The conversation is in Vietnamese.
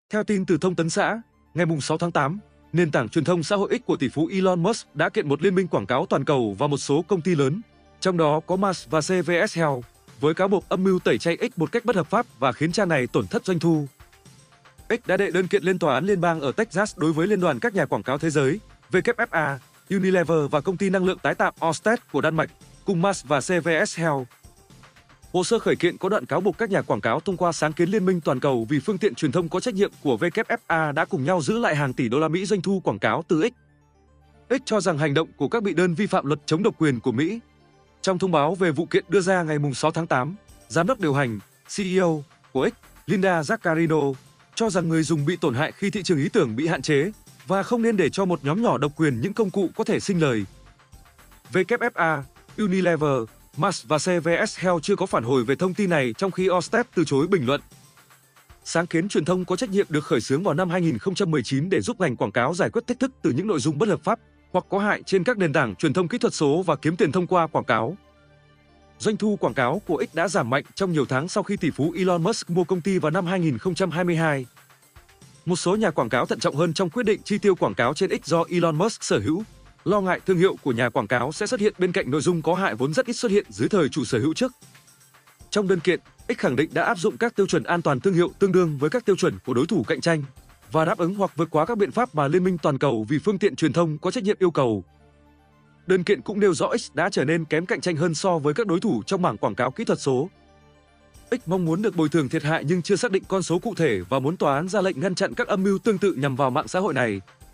Theo tin từ Thông tấn xã, ngày 6 tháng 8, nền tảng truyền thông xã hội X của tỷ phú Elon Musk đã kiện một liên minh quảng cáo toàn cầu và một số công ty lớn, trong đó có Mars và CVS Health, với cáo buộc âm mưu tẩy chay X một cách bất hợp pháp và khiến trang này tổn thất doanh thu. X đã đệ đơn kiện lên tòa án liên bang ở Texas đối với Liên đoàn các nhà quảng cáo thế giới, WFA, Unilever và công ty năng lượng tái tạo Ørsted của Đan Mạch, cùng Mars và CVS Health. Hồ sơ khởi kiện có đoạn cáo buộc các nhà quảng cáo thông qua sáng kiến liên minh toàn cầu vì phương tiện truyền thông có trách nhiệm của WFA đã cùng nhau giữ lại hàng tỷ đô la Mỹ doanh thu quảng cáo từ X. X cho rằng hành động của các bị đơn vi phạm luật chống độc quyền của Mỹ. Trong thông báo về vụ kiện đưa ra ngày 6 tháng 8, giám đốc điều hành, CEO của X, Linda Yaccarino, cho rằng người dùng bị tổn hại khi thị trường ý tưởng bị hạn chế và không nên để cho một nhóm nhỏ độc quyền những công cụ có thể sinh lời. WFA, Unilever, Mars và CVS Health chưa có phản hồi về thông tin này, trong khi Ørsted từ chối bình luận. Sáng kiến truyền thông có trách nhiệm được khởi xướng vào năm 2019 để giúp ngành quảng cáo giải quyết thách thức từ những nội dung bất hợp pháp hoặc có hại trên các nền tảng truyền thông kỹ thuật số và kiếm tiền thông qua quảng cáo. Doanh thu quảng cáo của X đã giảm mạnh trong nhiều tháng sau khi tỷ phú Elon Musk mua công ty vào năm 2022. Một số nhà quảng cáo thận trọng hơn trong quyết định chi tiêu quảng cáo trên X do Elon Musk sở hữu, lo ngại thương hiệu của nhà quảng cáo sẽ xuất hiện bên cạnh nội dung có hại vốn rất ít xuất hiện dưới thời chủ sở hữu trước. Trong đơn kiện, X khẳng định đã áp dụng các tiêu chuẩn an toàn thương hiệu tương đương với các tiêu chuẩn của đối thủ cạnh tranh và đáp ứng hoặc vượt quá các biện pháp mà Liên minh toàn cầu vì phương tiện truyền thông có trách nhiệm yêu cầu. Đơn kiện cũng nêu rõ X đã trở nên kém cạnh tranh hơn so với các đối thủ trong mảng quảng cáo kỹ thuật số. X mong muốn được bồi thường thiệt hại nhưng chưa xác định con số cụ thể và muốn tòa án ra lệnh ngăn chặn các âm mưu tương tự nhằm vào mạng xã hội này.